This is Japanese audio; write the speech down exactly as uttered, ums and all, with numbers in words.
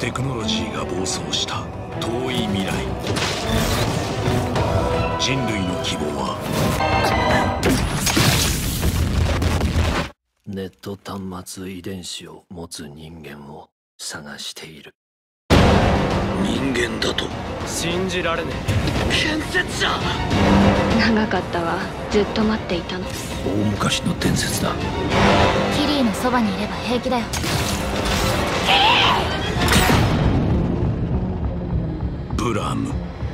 テクノロジーが暴走した遠い未来。人類の希望はネット端末遺伝子を持つ人間を探している。 人間だと信じられね建設者。 長かったわ。ずっと待っていたの。 大昔の伝説だ。 キリーのそばにいれば平気だよ。 ブラム。